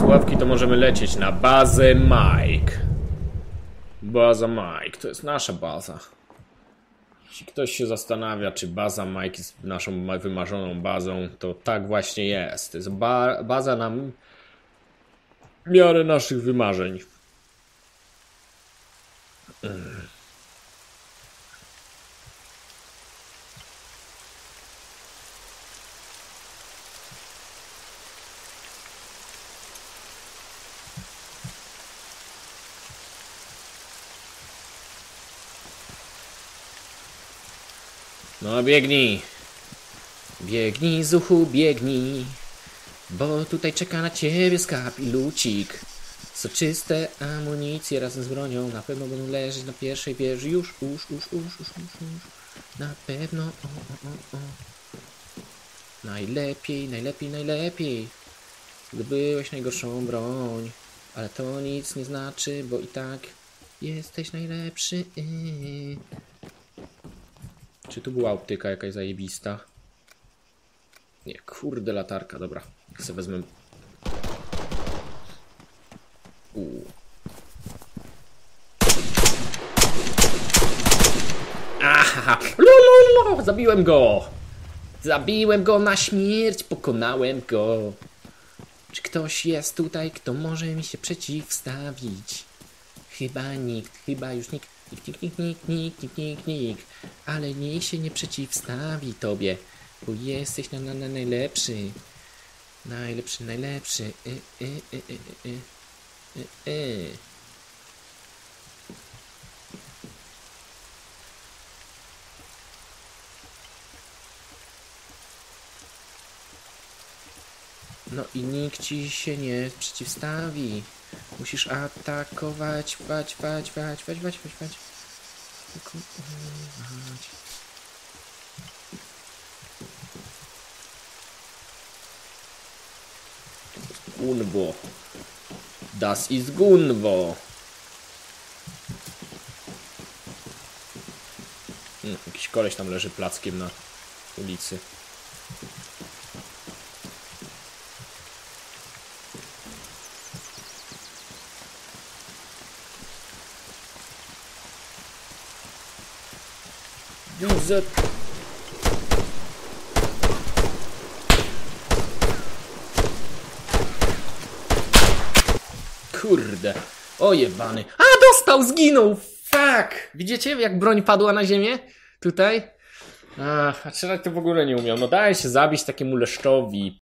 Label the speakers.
Speaker 1: pułapki, to możemy lecieć na bazę Mike. Baza Mike, to jest nasza baza. Jeśli ktoś się zastanawia, czy baza Mike jest naszą wymarzoną bazą, to tak właśnie jest. To jest baza na miarę naszych wymarzeń. No biegnij. Biegnij, Zuchu, biegnij. Bo tutaj czeka na ciebie skarb i lucik. Soczyste amunicje razem z bronią na pewno będą leżeć na pierwszej wieży. Już. Na pewno. O. Najlepiej. Zdobyłeś najgorszą broń. Ale to nic nie znaczy, bo i tak jesteś najlepszy. Czy tu była optyka jakaś zajebista? Nie, kurde, latarka, dobra. Jak sobie wezmę... Aha! Zabiłem go! Zabiłem go na śmierć! Pokonałem go! Czy ktoś jest tutaj, kto może mi się przeciwstawić? Chyba nikt, chyba już nikt. Nikt. Ale nikt się nie przeciwstawi tobie, bo jesteś najlepszy. Najlepszy. No i nikt ci się nie przeciwstawi. Musisz atakować, wać. Gunwo. Das ist Gunwo. Jakiś koleś tam leży plackiem na ulicy. Widzę. Kurde. O jebany. A, dostał, zginął. Fuck. Widzicie, jak broń padła na ziemię? Tutaj. A strzelać to w ogóle nie umiał. No daje się zabić takiemu leszczowi.